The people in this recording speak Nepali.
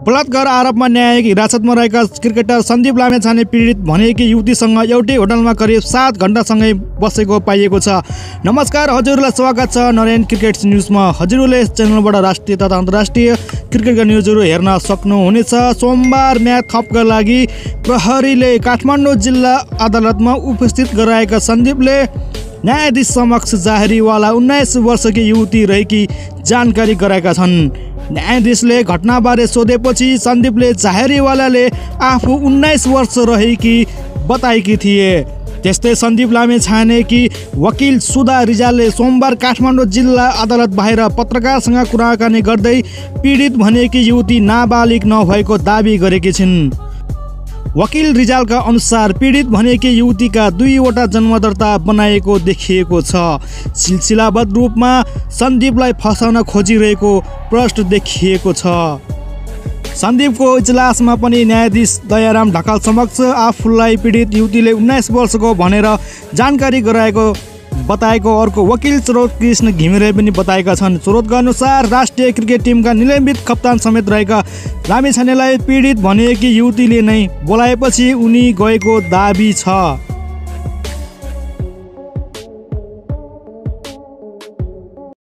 बलात्कार आरोपमा न्यायिक हिरासतमा रहेका क्रिकेटर सन्दीप लामेछाने पीडित भनेकी युवतीसँग एउटै होटलमा करिब 7 घण्टासँगै बसेको पाइएको छ। नमस्कार, हजुरलाई स्वागत छ नारायण क्रिकेट न्युजमा। हजुरले यस च्यानलबाट राष्ट्रिय तथा अन्तर्राष्ट्रिय क्रिकेटका न्युजहरू हेर्न सक्नुहुनेछ। सोमबार म्याच थपका लागि प्रहरीले काठमाडौँ जिल्ला अदालतमा उपस्थित गराएका सन्दीपले न्यायाधीश समक्ष जाहेरीवाला 19 वर्षकी युवती रहेकी जानकारी गराएका छन्। न्यायाधीशले घटनाबारे सोधेपछि सन्दीपले जाहेरीवालाले आफू 19 वर्ष रहेकी बताएकी थिए। त्यस्तै सन्दीप लामेछानेकी वकिल सुधा रिजालले सोमबार काठमाडौँ जिल्ला अदालत बाहिर पत्रकारसँग कुराकानी गर्दै पीडित भनेकी युवती नाबालिग नभएको दाबी गरेकी छिन्। वकिल रिजालका अनुसार पीडित भनेकी युवतीका 2वटा जन्मदर्ता बनाएको देखिएको छ। सिलसिलाबद्ध रूपमा सन्दीपलाई फसाउन खोजिरहेको प्रश्न देखिएको छ। सन्दीपको इजलासमा पनि न्यायाधीश दयाराम ढकाल समक्ष आफूलाई पीडित युवतीले 19 वर्षको भनेर जानकारी गराएको बताएको अर्को वकिल स्रोत कृष्ण घिमिरे पनि बताएका छन्। स्रोतका अनुसार राष्ट्रिय क्रिकेट टिमका निलम्बित कप्तान समेत रहेका लामेछानेलाई पीडित भनेकी युवतीले नै बोलाएपछि उनी गएको दाबी छ।